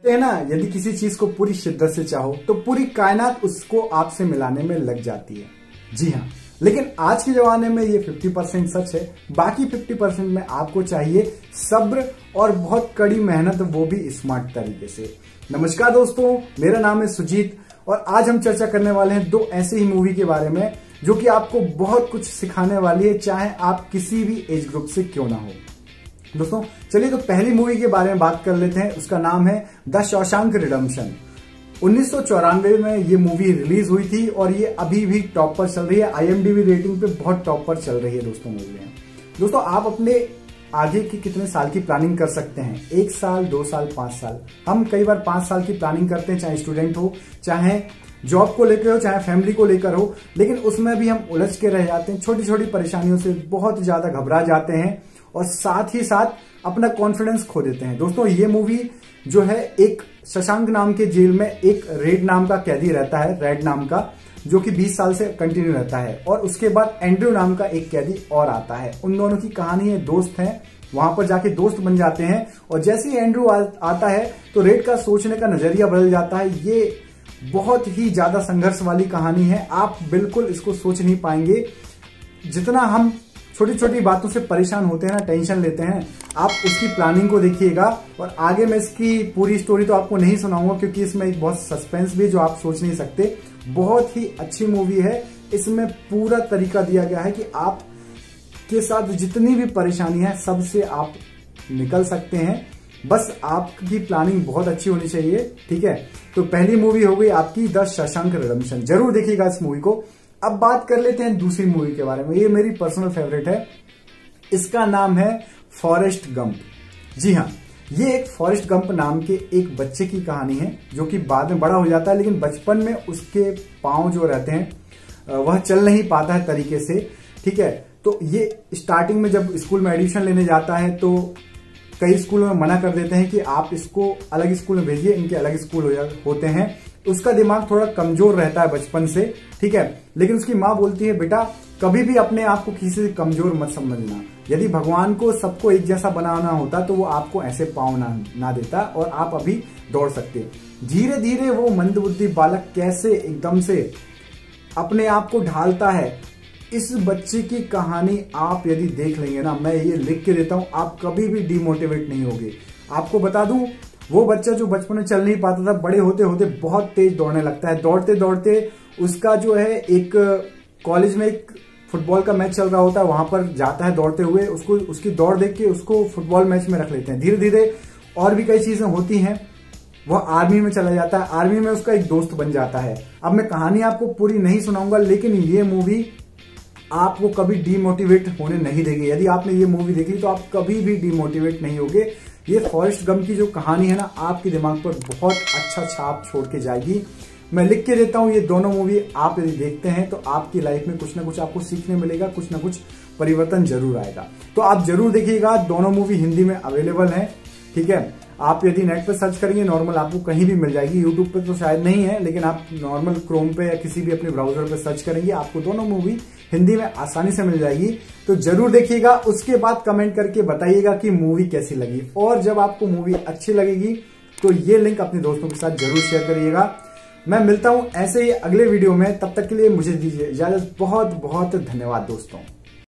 है ना, यदि किसी चीज को पूरी शिद्दत से चाहो तो पूरी कायनात उसको आपसे मिलाने में लग जाती है। जी हाँ, लेकिन आज के जमाने में ये 50% सच है, बाकी 50% में आपको चाहिए सब्र और बहुत कड़ी मेहनत, वो भी स्मार्ट तरीके से। नमस्कार दोस्तों, मेरा नाम है सुजीत और आज हम चर्चा करने वाले हैं दो ऐसी ही मूवी के बारे में जो कि आपको बहुत कुछ सिखाने वाली है, चाहे आप किसी भी एज ग्रुप से क्यों ना हो। दोस्तों चलिए तो पहली मूवी के बारे में बात कर लेते हैं। उसका नाम है द शॉशैंक रिडेम्पशन। 1994 में ये मूवी रिलीज हुई थी और ये अभी भी टॉप पर चल रही है। IMDb रेटिंग पे बहुत टॉप पर चल रही है दोस्तों मूवी। दोस्तों आप अपने आगे की कितने साल की प्लानिंग कर सकते हैं? 1 साल, 2 साल, 5 साल। हम कई बार 5 साल की प्लानिंग करते हैं, चाहे स्टूडेंट हो, चाहे जॉब को लेकर हो, चाहे फैमिली को लेकर हो, लेकिन उसमें भी हम उलझ के रह जाते हैं। छोटी छोटी परेशानियों से बहुत ज्यादा घबरा जाते हैं और साथ ही साथ अपना कॉन्फिडेंस खो देते हैं। दोस्तों ये मूवी जो है, एक शशांक नाम के जेल में एक रेड नाम का कैदी रहता है, रेड नाम का, जो कि 20 साल से कंटिन्यू रहता है, और उसके बाद एंड्रयू नाम का एक कैदी और आता है। उन दोनों की कहानी है, दोस्त हैं, वहां पर जाके दोस्त बन जाते हैं और जैसे ही एंड्रयू आता है तो रेड का सोचने का नजरिया बदल जाता है। ये बहुत ही ज्यादा संघर्ष वाली कहानी है, आप बिल्कुल इसको सोच नहीं पाएंगे। जितना हम छोटी छोटी बातों से परेशान होते हैं ना, टेंशन लेते हैं, आप उसकी प्लानिंग को देखिएगा। और आगे मैं इसकी पूरी स्टोरी तो आपको नहीं सुनाऊंगा क्योंकि इसमें एक बहुत सस्पेंस भी है जो आप सोच नहीं सकते। बहुत ही अच्छी मूवी है, इसमें पूरा तरीका दिया गया है कि आप के साथ जितनी भी परेशानी है सबसे आप निकल सकते हैं, बस आपकी प्लानिंग बहुत अच्छी होनी चाहिए। ठीक है, तो पहली मूवी हो गई आपकी द शशांक रिडेम्पशन, जरूर देखिएगा इस मूवी को। अब बात कर लेते हैं दूसरी मूवी के बारे में। ये मेरी पर्सनल फेवरेट है, इसका नाम है फॉरेस्ट गंप। जी हाँ, ये एक फॉरेस्ट गंप नाम के एक बच्चे की कहानी है जो कि बाद में बड़ा हो जाता है, लेकिन बचपन में उसके पांव जो रहते हैं वह चल नहीं पाता है तरीके से। ठीक है, तो ये स्टार्टिंग में जब स्कूल में एडमिशन लेने जाता है तो कई स्कूलों में मना कर देते हैं कि आप इसको अलग स्कूल में भेजिए, इनके अलग स्कूल होते हैं। उसका दिमाग थोड़ा कमजोर रहता है बचपन से, ठीक है, लेकिन उसकी माँ बोलती है बेटा कभी भी अपने आप को किसी से कमजोर मत समझना। यदि भगवान को सबको एक जैसा बनाना होता तो वो आपको ऐसे पाँव ना देता और आप अभी दौड़ सकते। धीरे धीरे वो मंदबुद्धि बालक कैसे एकदम से अपने आप को ढालता है, इस बच्चे की कहानी आप यदि देख लेंगे ना, मैं ये लिख के देता हूं, आप कभी भी डिमोटिवेट नहीं होगे। आपको बता दूं, वो बच्चा जो बचपन में चल नहीं पाता था, बड़े होते होते बहुत तेज दौड़ने लगता है। दौड़ते दौड़ते उसका जो है, एक कॉलेज में एक फुटबॉल का मैच चल रहा होता है, वहां पर जाता है दौड़ते हुए। उसको उसकी दौड़ देख के उसको फुटबॉल मैच में रख लेते हैं। धीरे धीरे और भी कई चीजें होती हैं, वह आर्मी में चला जाता है, आर्मी में उसका एक दोस्त बन जाता है। अब मैं कहानी आपको पूरी नहीं सुनाऊंगा, लेकिन ये मूवी आपको कभी डीमोटिवेट होने नहीं देगी। यदि आपने ये मूवी देख ली तो आप कभी भी डीमोटिवेट नहीं होगे। ये फॉरेस्ट गंप की जो कहानी है ना, आपके दिमाग पर बहुत अच्छा छाप छोड़ के जाएगी। मैं लिख के देता हूं, ये दोनों मूवी आप यदि देखते हैं तो आपकी लाइफ में कुछ ना कुछ आपको सीखने मिलेगा, कुछ ना कुछ परिवर्तन जरूर आएगा। तो आप जरूर देखिएगा, दोनों मूवी हिंदी में अवेलेबल है। ठीक है, आप यदि नेट पर सर्च करेंगे नॉर्मल आपको कहीं भी मिल जाएगी। यूट्यूब पे तो शायद नहीं है, लेकिन आप नॉर्मल क्रोम पे या किसी भी अपने ब्राउजर पे सर्च करेंगे, आपको दोनों मूवी हिंदी में आसानी से मिल जाएगी। तो जरूर देखिएगा, उसके बाद कमेंट करके बताइएगा कि मूवी कैसी लगी। और जब आपको मूवी अच्छी लगेगी तो ये लिंक अपने दोस्तों के साथ जरूर शेयर करिएगा। मैं मिलता हूं ऐसे ही अगले वीडियो में, तब तक के लिए मुझे दीजिए इजाजत। बहुत बहुत धन्यवाद दोस्तों।